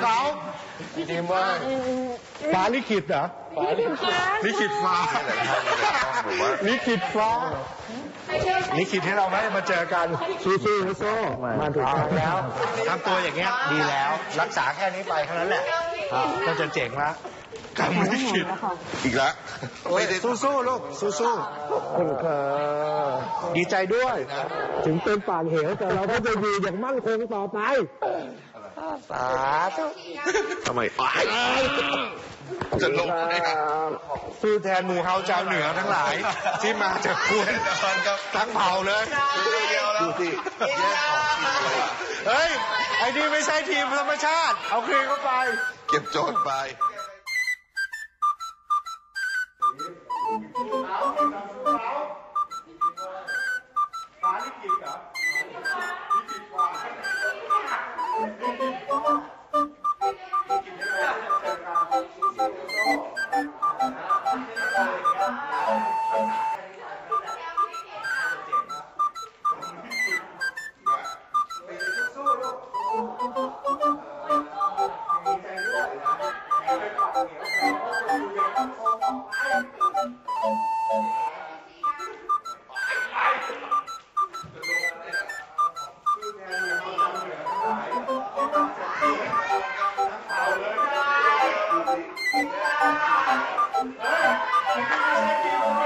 เขาทีมว่าฟ้าลิขิตเหรอลิขิตฟ้าลิขิตฟ้าลิขิตให้เราไหมมาเจอกันสู้มาถูกทางแล้วทำตัวอย่างเงี้ยดีแล้วรักษาแค่นี้ไปเท่านั้นแหละก็จะเจ๋งแล้วกำลิขิตอีกแล้วสู้ลูกสู้คุณดีใจด้วยถึงเป็นปากเหวแต่เราก็จะอยู่อย่างมั่นคงต่อไปสาธุทำไมจะลงสู้แทนหมู่เฮาชาวเหนือทั้งหลายที่มาจากคุณทั้งเผ่าเลยดูสิเฮ้ยไอ้นี่ไม่ใช่ทีมธรรมชาติเอาคืนเข้าไปเก็บโจทย์ไป Hey!